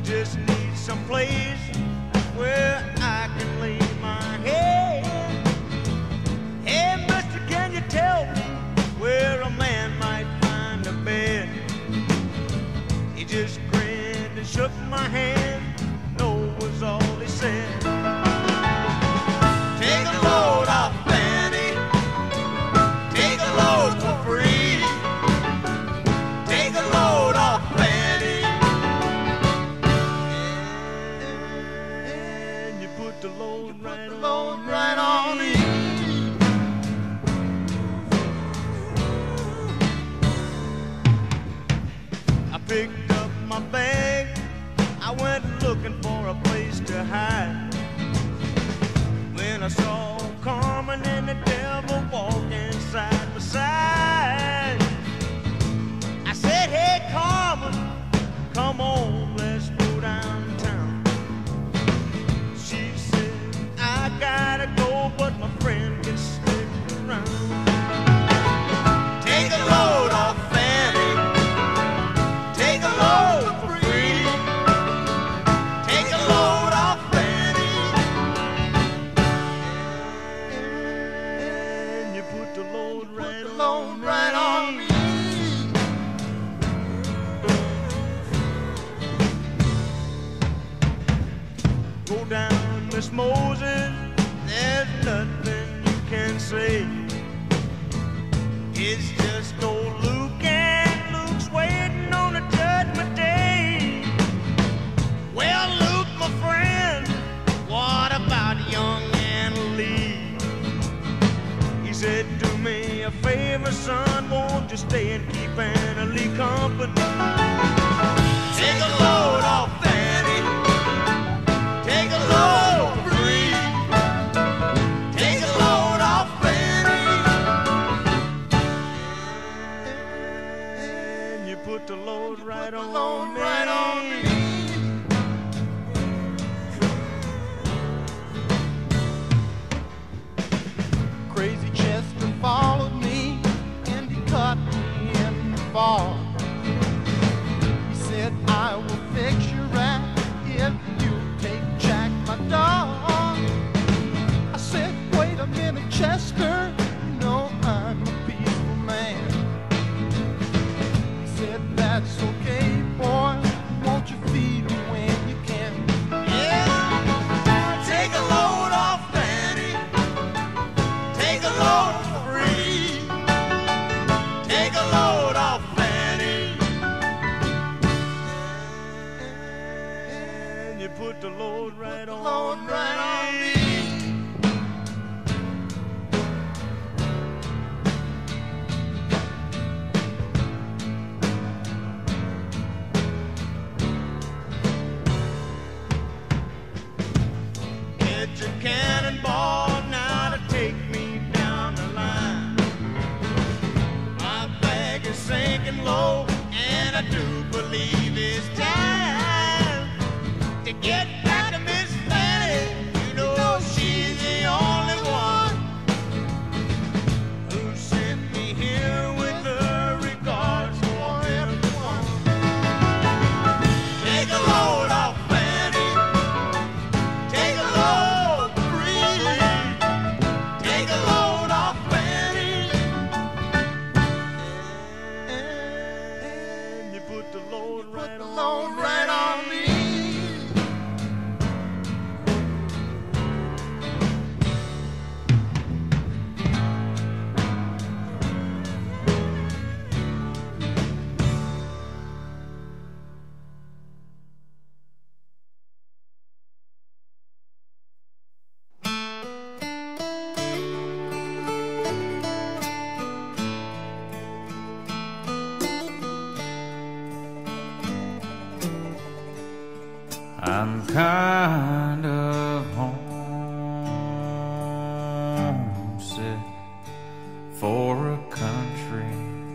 just need some place where I can lay my head. Hey, mister, can you tell me where a man might find a bed? He just grinned and shook my hand. No was all he said. Take a load off Fanny. Take a load for free. Take a load off Fanny. And you put the load right on me. I picked up my bag. I went looking for a place to hide. When I saw Carmen and the devil walking side by side, I said, hey Carmen, come on, let's go downtown. She said, I gotta go, but my friend can stick around. Take a load off Fanny. Take a load for free. Take a load off Fanny. And you put the load right on me. Go down, Miss Moses, there's nothing you can say. It's just old Luke, and Luke's waiting on a judgment day. Well, Luke, my friend, what about young Anna Lee? He said, do me a favor, son, won't you stay and keep Anna Lee company? Take a load off Fanny. Take a load free. Take a load off Fanny. And you put the load right on me. Crazy Chester followed me and he caught me in the fall. He said, I will fix you right if you take Jack, my dog. I said, wait a minute, Chester, you know I'm a peaceful man. He said, that's okay, boy, won't you feed me when you can? Yeah, take a load off Fanny. Take a load free. Take a load off Fanny. And you put the load right on me. It's a cannonball now to take me down the line. My bag is sinking low, and I do believe it's time to get back to Miss Fanny. You know she's the only one who sent me here with her regards for everyone. Take a load off Fanny. Take a load free. Take a load off Fanny. And you put the load right on me. I'm kind of homesick for a country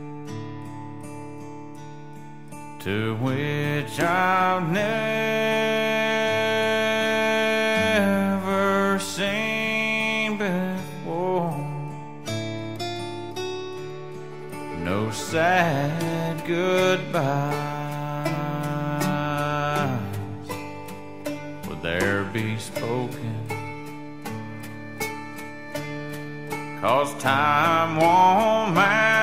to which I've never seen before. No sad goodbye there be spoken, 'cause time won't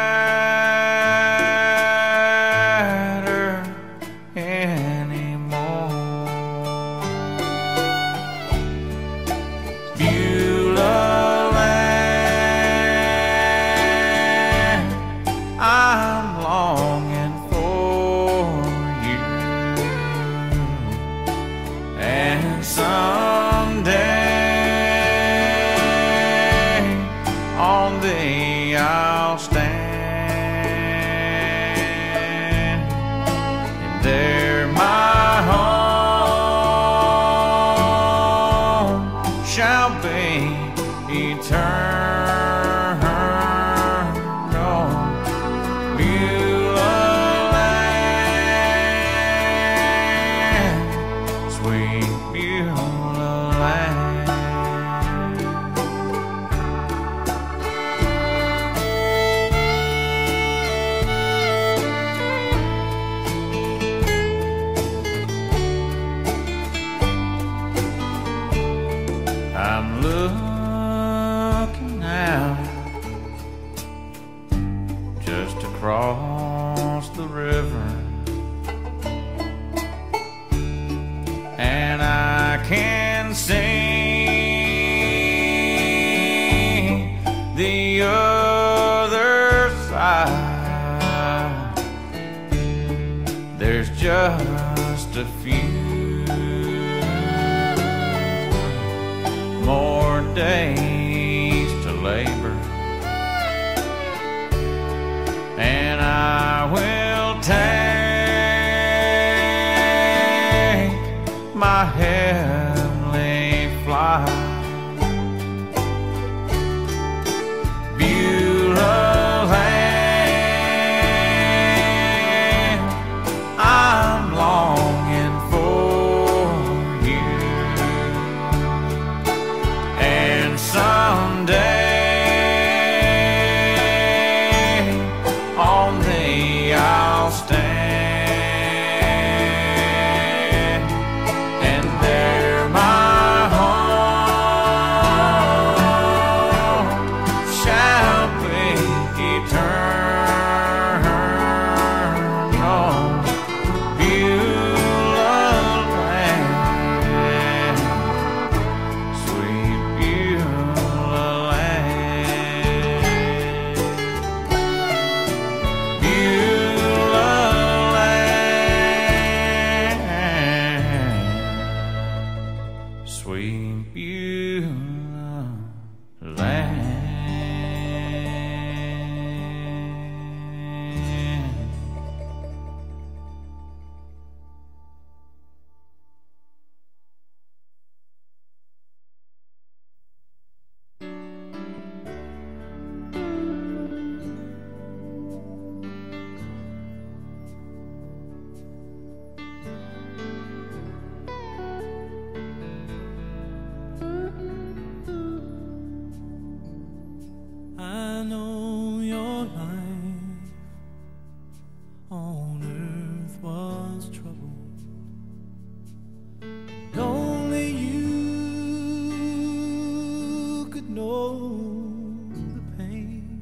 matter anymore. Beulah land, I'm longing for you, and someday on thee I'll stand, and there my home shall be eternal. Beulah land, sweet Beulah land. I'm looking out just across the river, and I can see the other side. There's just a few more days to labor, and I will take my heavenly flight. Beulah land, I'm longing for you, and someday on thee I'll stand, and there my home shall be eternal. Beulah land, sweet Beulah land. Beulah land, sweet Beulah land. I know your life on earth was troubled, and only you could know the pain.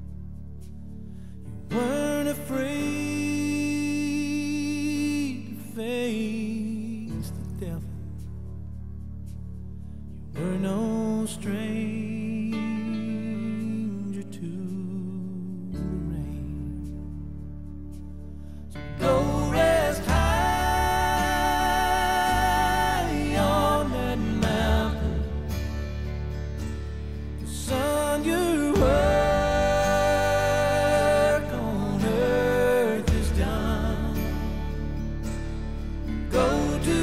You weren't afraid to face the devil. You were no stranger to the rain. So go rest high on that mountain. Son, your work on earth is done. Go to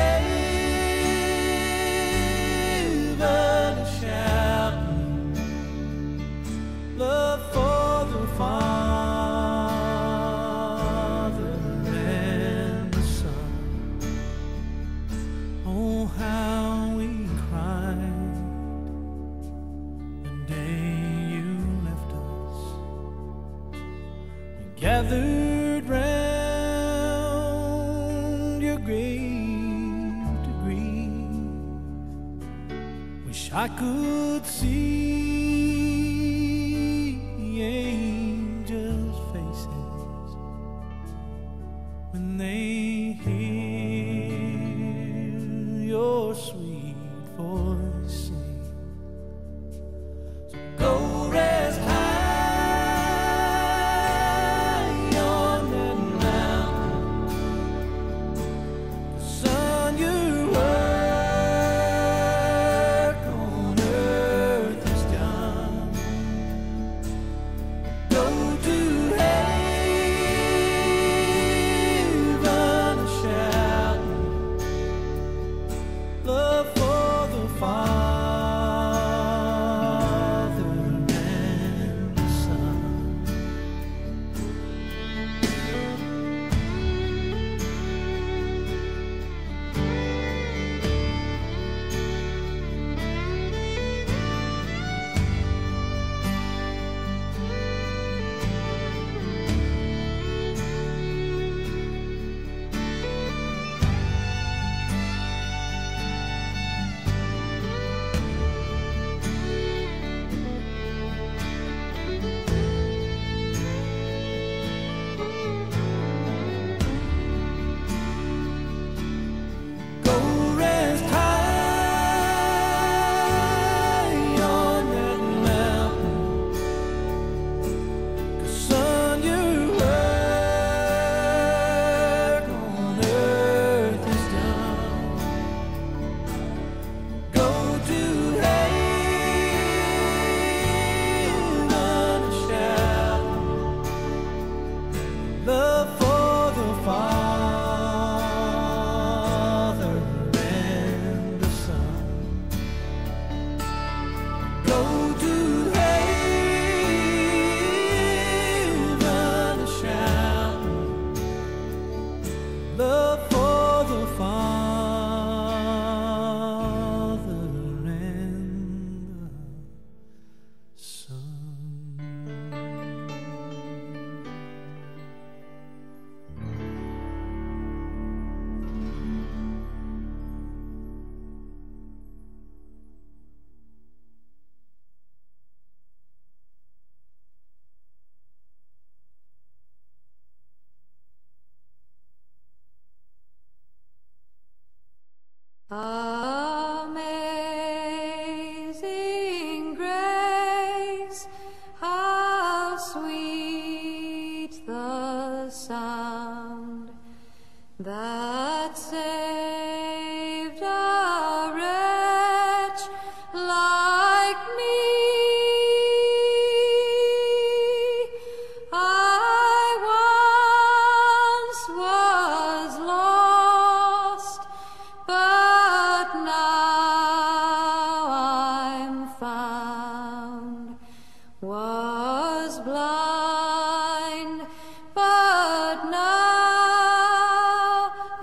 heaven and shout love for the Father and the Son. Oh, how we cried the day you left us. We gathered round your grave to grieve. I could see angels' faces when they hear your sweet voice sing. So go rest high on that mountain, son, you Amazing grace, how sweet the sound that saved a wretch like me. I once was lost, but now I'm found, was blind, but now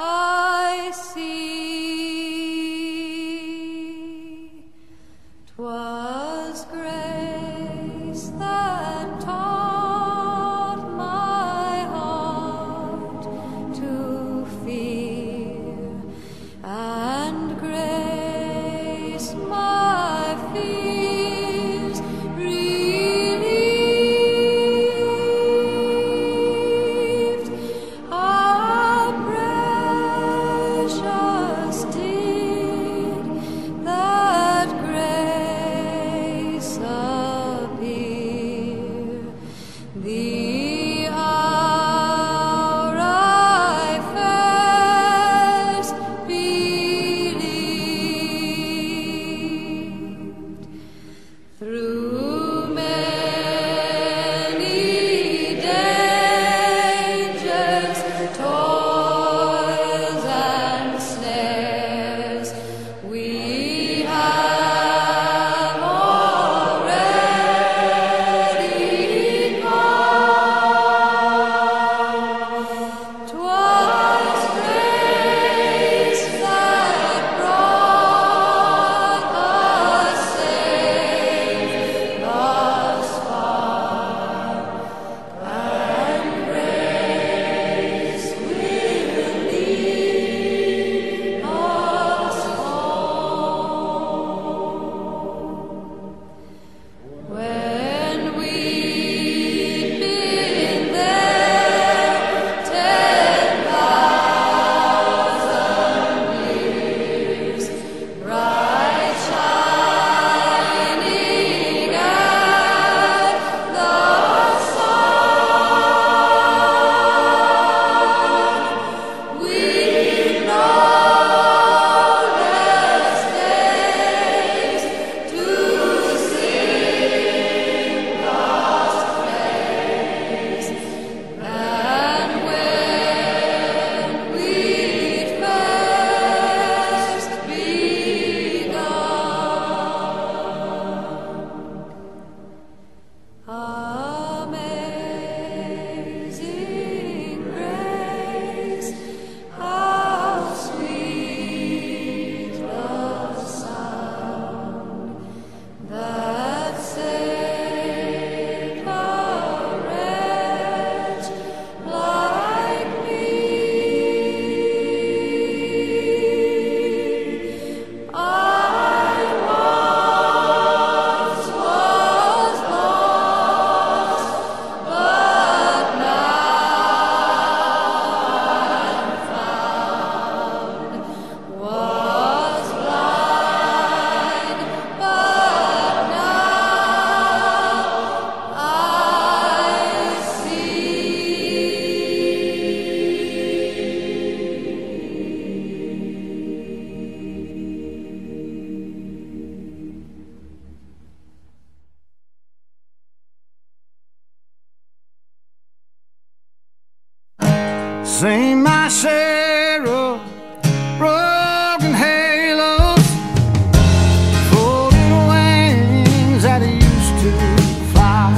Seen my share of broken halos, folded wings that used to fly.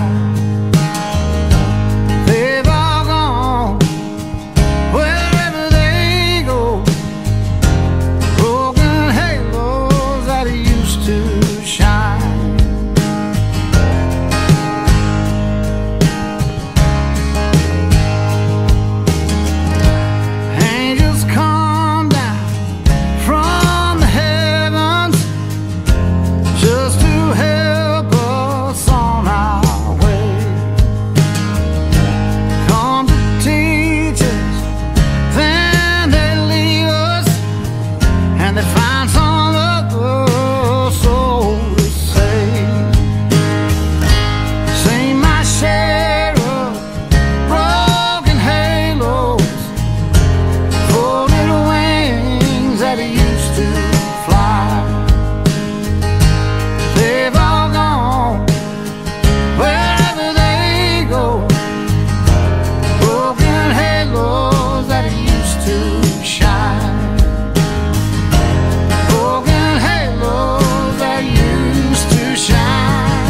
They've all gone wherever they go, broken halos that used to shine. Angels come down from the heavens just to help us on our way. Come to teach us, then they leave us, and they find some other soul to save. Seen my share of broken halos, folded wings that used to fly. They've all gone wherever they go, broken halos that used to shine. Broken halos that used to shine.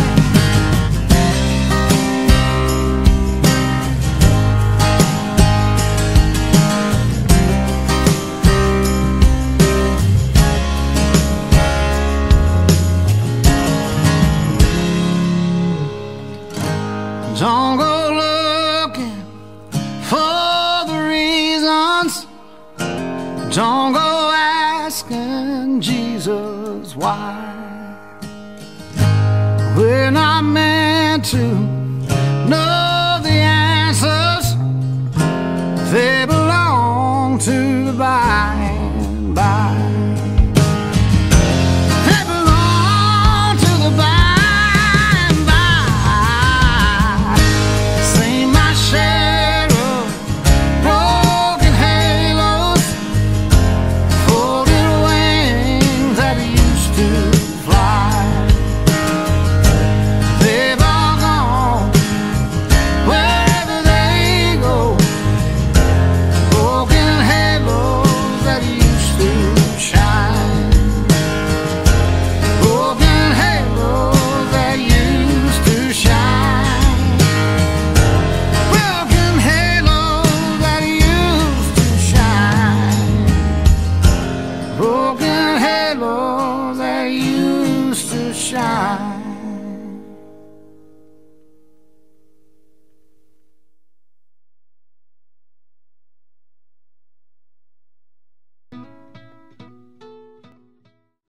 Don't go looking for the reasons. Don't go asking Jesus why. We're not meant to know the answers. They belong to the by and by. They belong to the by and by. Seen my share of broken halos, folded wings that used to fly. They've all gone wherever they go, broken halos that used to shine. Broken halos that used to shine. Broken halos that used to shine. Broken halos that used to shine.